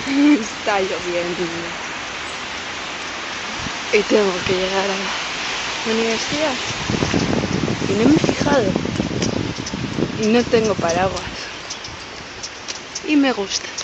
Está lloviendo y tengo que llegar a la universidad y no me he fijado y no tengo paraguas y me gusta.